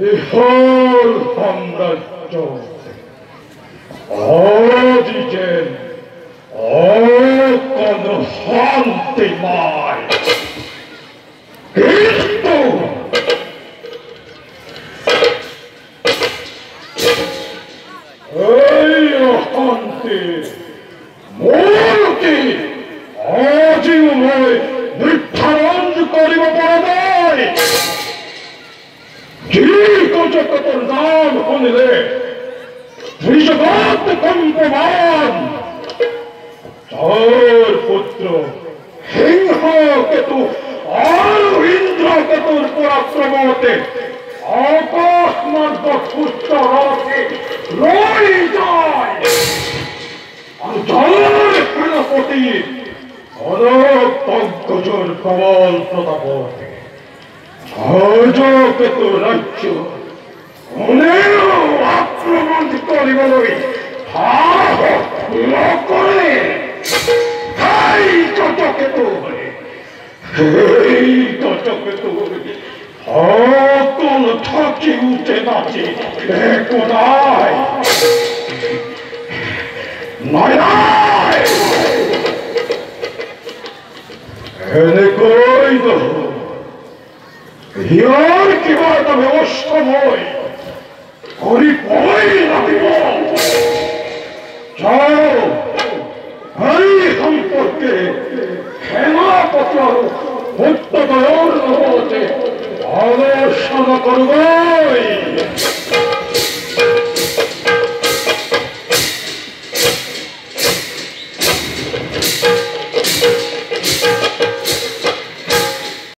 বিহল সাম্রাজ্য আজি যেন কোনো শান্তি নাই, কিন্তু এই অশান্তির মূল কি আজিও মই নির্ধারণ করিব পৰা নাই। যি কচকতর নাম শুনিলে ত্রিজগৎ কম্পমান, তার পুত্র সিংহ কেতু আৰু ইন্দ্র কেতুর পরাক্রমতে আকাশ মার্গ পুষ্ট রথে লই যায়, আর জলের সেনাপতি অলোক পঙ্কজর প্রবল প্রতাপতে ধ্বজ কেতু রাজ্য কোনেও আক্রমণ করিবলৈ সাহস নকৰে। এই গজকেতু সকল থাকি উঠে নাচে একো নাই, নাই এনেকৈ নহয়, ইয়াৰ কিবা এটা ব্যৱস্থা মই কৰিবই লাগিব। যাও এই সম্পৰ্কে সেনাপতি আৰু সত্যদয়ৰ লগতে আলোচনা কৰিব।